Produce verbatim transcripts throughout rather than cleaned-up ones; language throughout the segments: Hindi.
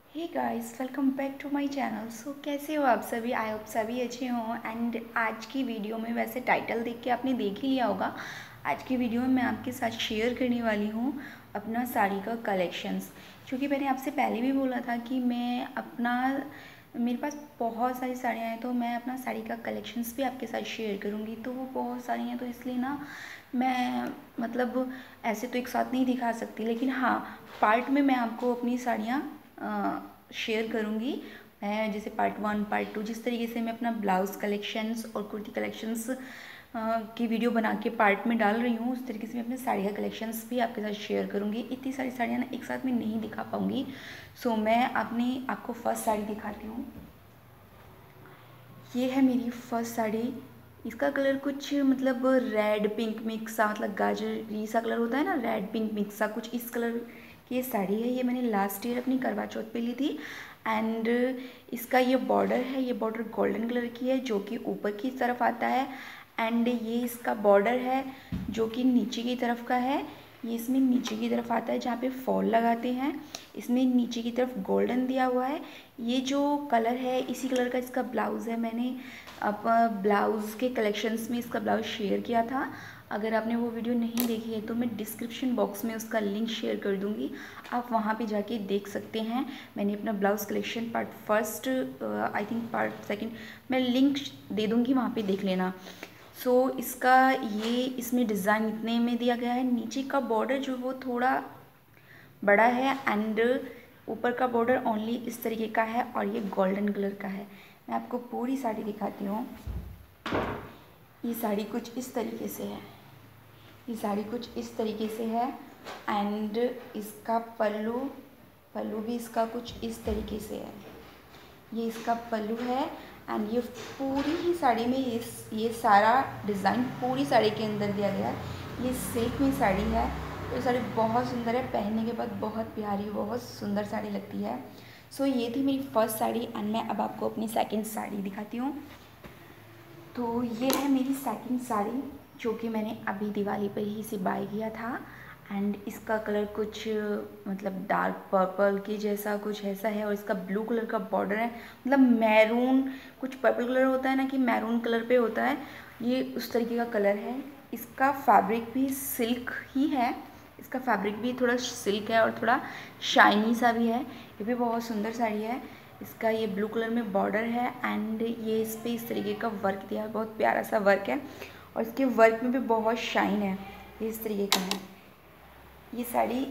Hey guys, welcome back to my channel. So कैसे हो आप सभी? आई होप सभी अच्छे हों। एंड आज की वीडियो में, वैसे टाइटल देख के आपने देख ही लिया होगा, आज की वीडियो में मैं आपके साथ शेयर करने वाली हूँ अपना साड़ी का कलेक्शंस। क्योंकि मैंने आपसे पहले भी बोला था कि मैं अपना मेरे पास बहुत सारी साड़ियाँ हैं, तो मैं अपना साड़ी का कलेक्शंस भी आपके साथ शेयर करूँगी। तो वो बहुत सारी हैं, तो इसलिए ना मैं मतलब ऐसे तो एक साथ नहीं दिखा सकती, लेकिन हाँ, पार्ट में मैं आपको अपनी साड़ियाँ शेयर करूँगी। मैं जैसे पार्ट वन पार्ट टू जिस तरीके से मैं अपना ब्लाउज़ कलेक्शंस और कुर्ती कलेक्शंस की वीडियो बना के पार्ट में डाल रही हूँ, उस तरीके से मैं अपने साड़ी का कलेक्शंस भी आपके साथ शेयर करूँगी। इतनी सारी साड़ियाँ ना एक साथ में नहीं दिखा पाऊँगी। सो मैं अपनी आपको फर्स्ट साड़ी दिखाती हूँ। ये है मेरी फर्स्ट साड़ी। इसका कलर कुछ मतलब रेड पिंक मिक्स सा, मतलब गाजरी सा कलर होता है ना, रेड पिंक मिक्स सा, कुछ इस कलर की ये साड़ी है। ये मैंने लास्ट ईयर अपनी करवा चौथ पे ली थी। एंड इसका ये बॉर्डर है, ये बॉर्डर गोल्डन कलर की है जो कि ऊपर की तरफ आता है। एंड ये इसका बॉर्डर है जो कि नीचे की तरफ का है। ये इसमें नीचे की तरफ आता है जहाँ पे फॉल लगाते हैं। इसमें नीचे की तरफ गोल्डन दिया हुआ है। ये जो कलर है, इसी कलर का इसका ब्लाउज़ है। मैंने अब ब्लाउज़ के कलेक्शंस में इसका ब्लाउज़ शेयर किया था। अगर आपने वो वीडियो नहीं देखी है तो मैं डिस्क्रिप्शन बॉक्स में उसका लिंक शेयर कर दूँगी, आप वहाँ पे जाके देख सकते हैं। मैंने अपना blouse collection part first, I think part second, मैं लिंक दे दूँगी, वहाँ पे देख लेना। सो so, इसका ये इसमें डिज़ाइन इतने में दिया गया है। नीचे का बॉर्डर जो वो थोड़ा बड़ा है एंड ऊपर का बॉर्डर ओनली इस तरीके का है और ये गोल्डन कलर का है। मैं आपको पूरी साड़ी दिखाती हूँ। ये साड़ी कुछ इस तरीके से है। ये साड़ी कुछ इस तरीके से है एंड इसका पल्लू पल्लू भी इसका कुछ इस तरीके से है। ये इसका पल्लू है एंड ये पूरी ही साड़ी में इस ये सारा डिज़ाइन पूरी साड़ी के अंदर दिया गया है। ये सिल्क में साड़ी है। ये साड़ी बहुत सुंदर है, पहनने के बाद बहुत प्यारी, बहुत सुंदर साड़ी लगती है। सो so, ये थी मेरी फर्स्ट साड़ी एंड मैं अब आपको अपनी सेकंड साड़ी दिखाती हूँ। तो ये है मेरी सेकंड साड़ी जो कि मैंने अभी दिवाली पर ही इसे बाय किया था। एंड इसका कलर कुछ मतलब डार्क पर्पल के जैसा कुछ ऐसा है और इसका ब्लू कलर का बॉर्डर है। मतलब मैरून, कुछ पर्पल कलर होता है ना कि मैरून कलर पे होता है, ये उस तरीके का कलर है। इसका फैब्रिक भी सिल्क ही है। इसका फैब्रिक भी थोड़ा सिल्क है और थोड़ा शाइनी सा भी है। ये भी बहुत सुंदर साड़ी है। इसका ये ब्लू कलर में बॉर्डर है एंड ये इस पर इस तरीके का वर्क दिया है, बहुत प्यारा सा वर्क है और इसके वर्क में भी बहुत शाइन है। ये इस तरीके का है। ये साड़ी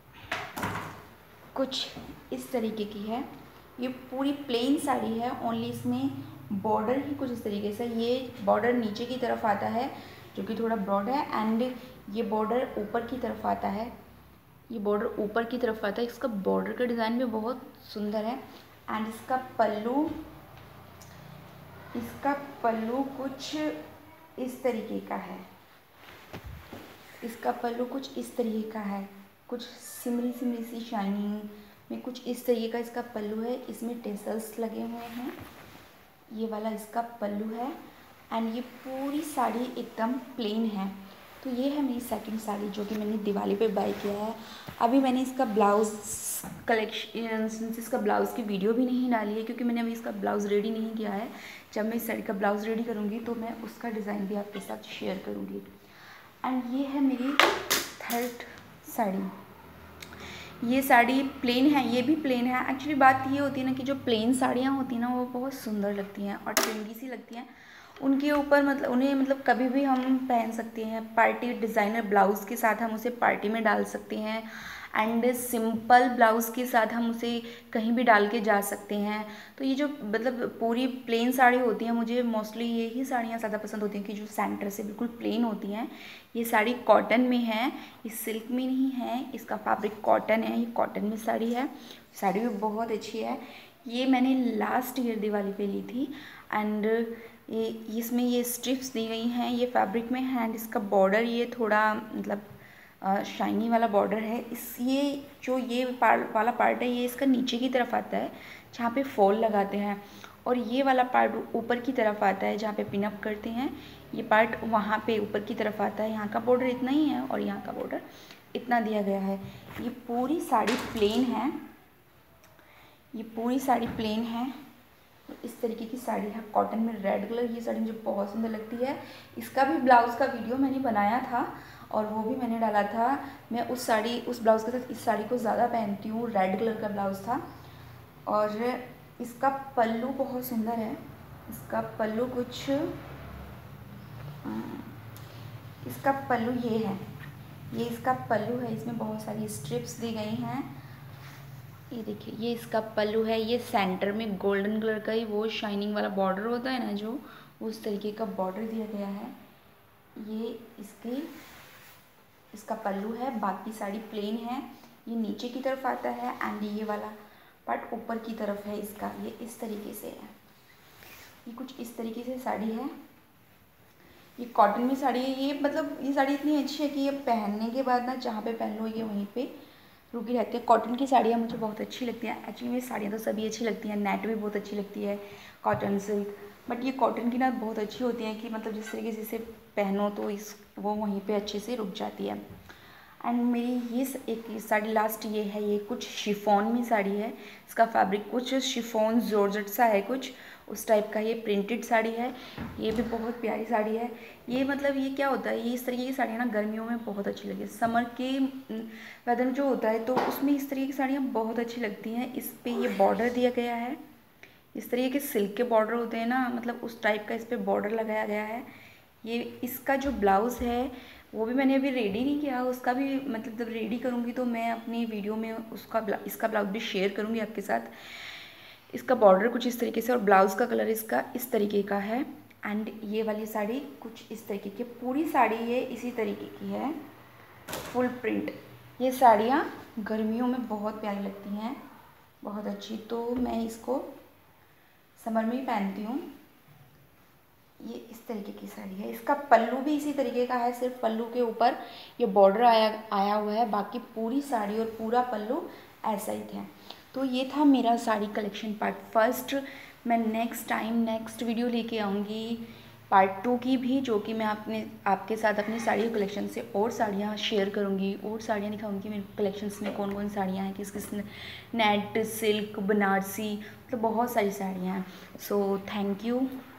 कुछ इस तरीके की है। ये पूरी प्लेन साड़ी है, ओनली इसमें बॉर्डर ही कुछ इस तरीके से। ये बॉर्डर नीचे की तरफ आता है जो कि थोड़ा ब्रॉड है एंड ये बॉर्डर ऊपर की तरफ आता है। ये बॉर्डर ऊपर की तरफ आता है। इसका बॉर्डर का डिज़ाइन भी बहुत सुंदर है एंड इसका पल्लू इसका पल्लू कुछ इस तरीके का है। इसका पल्लू कुछ इस तरीके का है, कुछ सिमरी सिमरी सी शाइनिंग में कुछ इस तरीके का इसका पल्लू है। इसमें टेसल्स लगे हुए हैं। ये वाला इसका पल्लू है एंड ये पूरी साड़ी एकदम प्लेन है। तो ये है मेरी सेकंड साड़ी जो कि मैंने दिवाली पे बाय किया है। अभी मैंने इसका ब्लाउज़ कलेक्शन, इसका ब्लाउज़ की वीडियो भी नहीं डाली है क्योंकि मैंने अभी इसका ब्लाउज़ रेडी नहीं किया है। जब मैं इस साड़ी का ब्लाउज़ रेडी करूँगी तो मैं उसका डिज़ाइन भी आपके साथ शेयर करूँगी। एंड ये है मेरी थर्ड साड़ी। ये साड़ी प्लेन है, ये भी प्लेन है। एक्चुअली बात ये होती है ना कि जो प्लेन साड़ियाँ होती हैं ना वो बहुत सुंदर लगती हैं और ट्रेंडी सी लगती हैं। उनके ऊपर मतलब उन्हें मतलब कभी भी हम पहन सकते हैं। पार्टी डिज़ाइनर ब्लाउज़ के साथ हम उसे पार्टी में डाल सकते हैं एंड सिंपल ब्लाउज़ के साथ हम उसे कहीं भी डाल के जा सकते हैं। तो ये जो मतलब पूरी प्लेन साड़ी होती हैं, मुझे मोस्टली ये ही साड़ियाँ ज़्यादा पसंद होती हैं कि जो सेंटर से बिल्कुल प्लेन होती हैं। ये साड़ी कॉटन में है, ये सिल्क में नहीं है। इसका फैब्रिक कॉटन है, ये कॉटन में साड़ी है। साड़ी भी बहुत अच्छी है। ये मैंने लास्ट ईयर दिवाली पे ली थी एंड ये इसमें ये स्ट्रिप्स दी गई हैं, ये फैब्रिक में है एंड इसका बॉर्डर ये थोड़ा मतलब शाइनी वाला बॉर्डर है। इस ये जो ये पार्ट वाला पार्ट है ये इसका नीचे की तरफ आता है जहाँ पे फॉल लगाते हैं और ये वाला पार्ट ऊपर की तरफ आता है जहाँ पे पिनअप करते हैं। ये पार्ट वहाँ पे ऊपर की तरफ आता है। यहाँ का बॉर्डर इतना ही है और यहाँ का बॉर्डर इतना दिया गया है। ये पूरी साड़ी प्लेन है। ये पूरी साड़ी प्लेन है, इस तरीके की साड़ी है कॉटन में रेड कलर। ये साड़ी मुझे बहुत सुंदर लगती है। इसका भी ब्लाउज़ का वीडियो मैंने बनाया था और वो भी मैंने डाला था। मैं उस साड़ी उस ब्लाउज़ के साथ इस साड़ी को ज़्यादा पहनती हूँ। रेड कलर का ब्लाउज़ था और इसका पल्लू बहुत सुंदर है। इसका पल्लू कुछ इसका पल्लू ये है, ये इसका पल्लू है। इसमें बहुत सारी स्ट्रिप्स दी गई हैं। ये देखिए, ये इसका पल्लू है। ये सेंटर में गोल्डन कलर का ही वो शाइनिंग वाला बॉर्डर होता है ना, जो उस तरीके का बॉर्डर दिया गया है। ये इसकी इसका पल्लू है। बाकी साड़ी प्लेन है। ये नीचे की तरफ आता है एंड ये वाला पार्ट ऊपर की तरफ है इसका। ये इस तरीके से है। ये कुछ इस तरीके से साड़ी है। ये कॉटन में साड़ी है। ये मतलब ये साड़ी इतनी अच्छी है कि ये पहनने के बाद ना जहाँ पे पहन लो ये वहीं पे रुकी रहती है। कॉटन की साड़ियाँ मुझे बहुत अच्छी लगती हैं। एक्चुअली मेरी साड़ियाँ तो सभी अच्छी लगती हैं, नेट भी बहुत अच्छी लगती है, कॉटन सिल्क, बट ये कॉटन की ना बहुत अच्छी होती है कि मतलब जिस तरीके से इसे पहनो तो इस वो वहीं पे अच्छे से रुक जाती है। एंड मेरी ये एक साड़ी लास्ट ये है। ये कुछ शिफॉन में साड़ी है। इसका फैब्रिक कुछ शिफॉन जॉर्जेट सा है, कुछ उस टाइप का। ये प्रिंटेड साड़ी है। ये भी बहुत प्यारी साड़ी है। ये मतलब ये क्या होता है, ये इस तरीके की साड़ियाँ ना गर्मियों में बहुत अच्छी लगती है। समर के वेदर में जो होता है तो उसमें इस तरीके की साड़ियाँ बहुत अच्छी लगती हैं। इस पर ये बॉर्डर दिया गया है। इस तरीके के सिल्क के बॉर्डर होते हैं ना, मतलब उस टाइप का इस पर बॉर्डर लगाया गया है। ये इसका जो ब्लाउज़ है वो भी मैंने अभी रेडी नहीं किया। उसका भी मतलब जब रेडी करूँगी तो मैं अपनी वीडियो में उसका इसका ब्लाउज भी शेयर करूँगी आपके साथ। इसका बॉर्डर कुछ इस तरीके से और ब्लाउज़ का कलर इसका इस तरीके का है। एंड ये वाली साड़ी कुछ इस तरीके की, पूरी साड़ी ये इसी तरीके की है, फुल प्रिंट। ये साड़ियाँ गर्मियों में बहुत प्यारी लगती हैं, बहुत अच्छी। तो मैं इसको समर में ही पहनती हूँ। ये इस तरीके की साड़ी है। इसका पल्लू भी इसी तरीके का है, सिर्फ पल्लू के ऊपर ये बॉर्डर आया आया हुआ है। बाकी पूरी साड़ी और पूरा पल्लू ऐसा ही है। तो ये था मेरा साड़ी कलेक्शन पार्ट फर्स्ट। मैं नेक्स्ट टाइम नेक्स्ट वीडियो लेके आऊँगी पार्ट टू की भी, जो कि मैं अपने आपके साथ अपनी साड़ी कलेक्शन से और साड़ियाँ शेयर करूँगी और साड़ियाँ दिखाऊँगी मेरे कलेक्शंस में कौन कौन साड़ियाँ हैं, किस किस नेट, सिल्क, बनारसी, मतलब बहुत सारी साड़ियाँ हैं। So thank you.